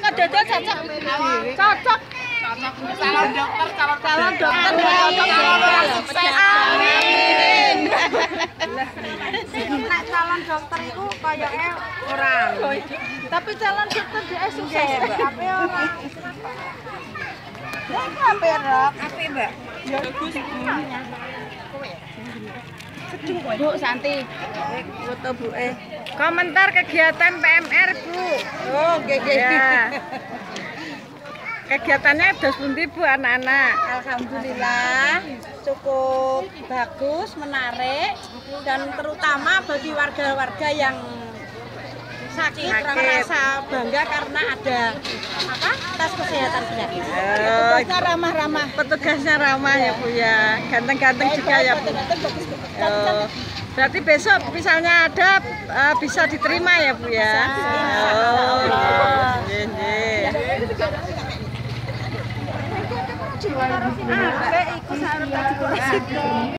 kok dodol cocok. Cocok. Calon dokter cocok. Amin. Nek calon dokter iku koyoke orang. Tapi calon dokter dia sukses. Tapi ora. Ya perok. Apik, Mbak. Ya bagus. Bu Santi. Foto Bu Komentar kegiatan PMR, Bu. Oh, nggih. Ya. Kegiatannya dos pundi Bu anak-anak? Alhamdulillah cukup bagus, menarik, dan terutama bagi warga-warga yang sakit merasa bangga karena ada tes kesehatan gratis. Petugasnya ramah-ramah. Petugasnya ramah ya Bu ya. Ganteng-ganteng juga ya Bu. Berarti besok misalnya ada bisa diterima ya Bu ya. Oh, iya. Ikut